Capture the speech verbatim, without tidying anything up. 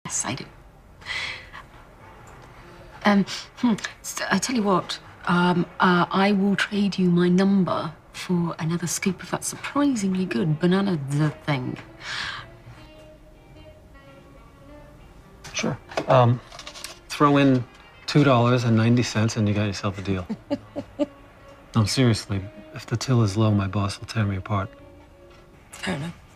Yes, I do. Um, hmm, so I tell you what, um, uh, I will trade you my number for another scoop of that surprisingly good banana the thing. Sure. Um, throw in two dollars and ninety cents, and you got yourself a deal. No, seriously. If the till is low, my boss will tear me apart. Fair enough.